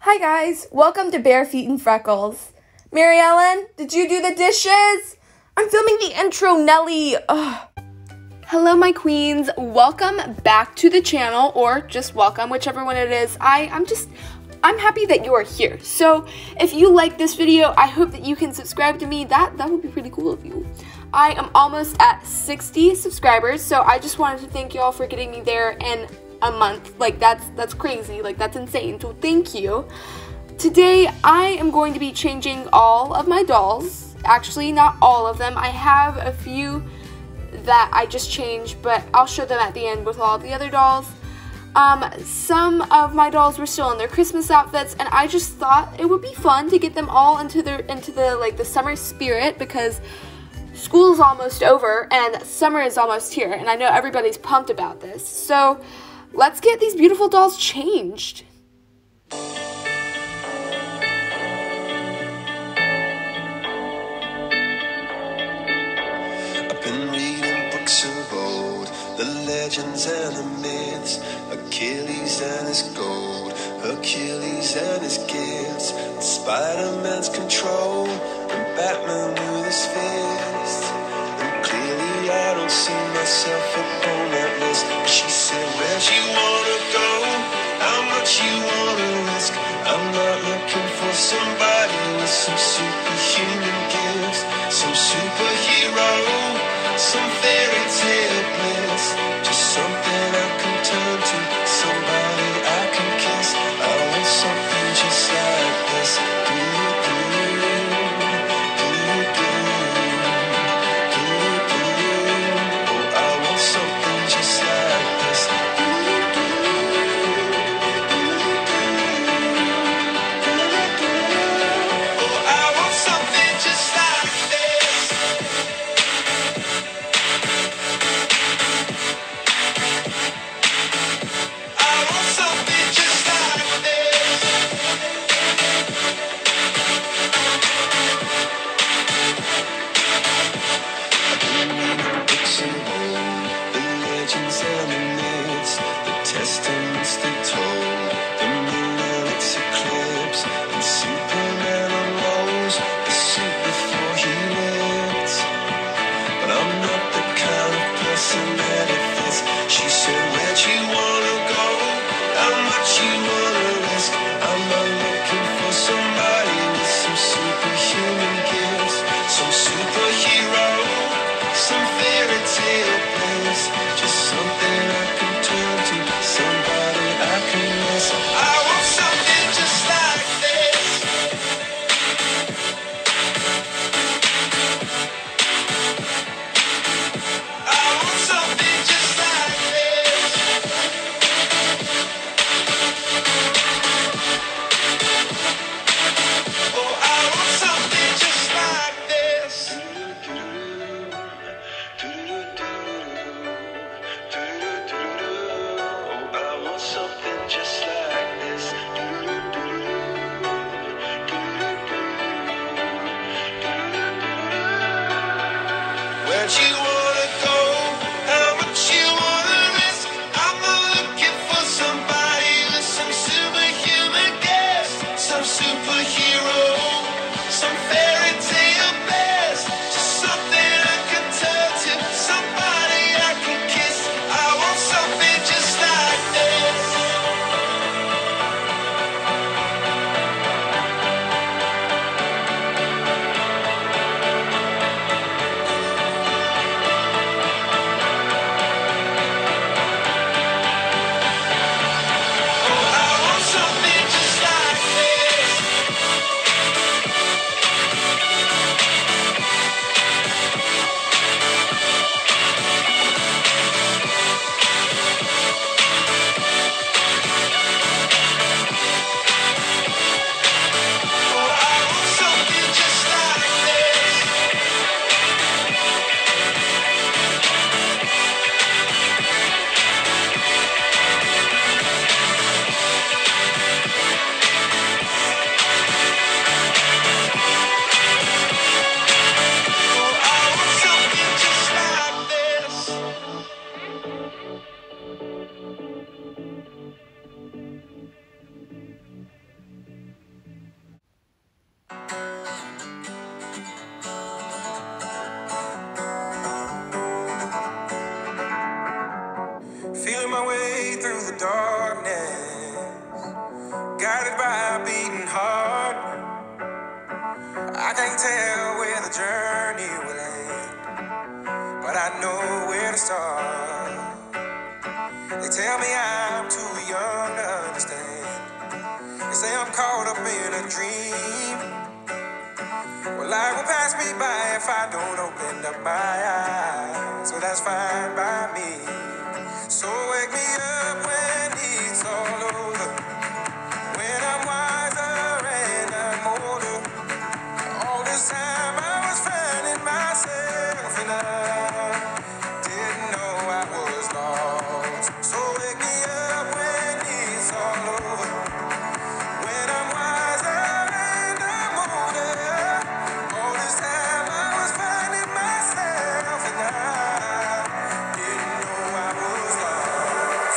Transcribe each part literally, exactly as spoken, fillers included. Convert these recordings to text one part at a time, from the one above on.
Hi guys, welcome to Bare Feet and Freckles. Mary Ellen, did you do the dishes? I'm filming the intro, Nelly. Ugh. Hello my queens, welcome back to the channel, or just welcome, whichever one it is. I, I'm just, I'm happy that you are here. So if you like this video, I hope that you can subscribe to me. That, that would be pretty cool of you. I am almost at sixty subscribers, so I just wanted to thank you all for getting me there in a month. Like that's that's crazy, like that's insane, so thank you. Today I am going to be changing all of my dolls. Actually, not all of them. I have a few that I just changed, but I'll show them at the end with all the other dolls. Um, some of my dolls were still in their Christmas outfits, and I just thought it would be fun to get them all into their into the like the summer spirit, because school's almost over and summer is almost here, and I know everybody's pumped about this. So let's get these beautiful dolls changed. I've been reading books of old, the legends and the myths, Achilles and his gold, Hercules and his gifts, Spider-Man's control, and Batman with his fists. And clearly I don't see myself upon that list. She said, where'd you wanna go? How much you wanna risk? I'm not looking for somebody with some superhuman gifts, some superhero, some fairy tale bliss, just something I can turn to, somebody I can kiss. I want something just like this. Do, do, do, do, do, do. Oh, I want something just like this. Do, do, do, do, do, do. Oh, I guided by a beating heart. I can't tell where the journey will end, but I know where to start. They tell me I'm too young to understand. They say I'm caught up in a dream. Well, life will pass me by if I don't open up my eyes, so that's fine by me. So wake me up when it's all over, when I'm wiser and I'm older. All this time I was finding myself and I didn't know I was lost. So wake me up when it's all over, when I'm wiser and I'm older. All this time I was finding myself and I didn't know I was lost.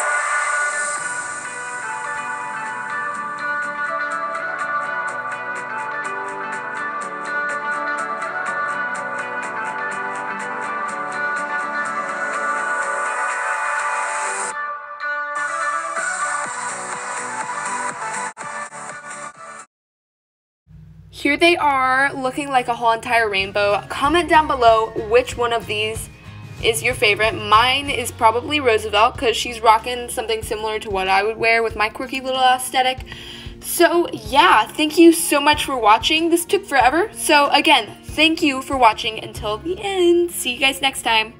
Here they are, looking like a whole entire rainbow. Comment down below which one of these is your favorite. Mine is probably Roosevelt because she's rocking something similar to what I would wear with my quirky little aesthetic. So yeah, thank you so much for watching. This took forever. So again, thank you for watching until the end. See you guys next time.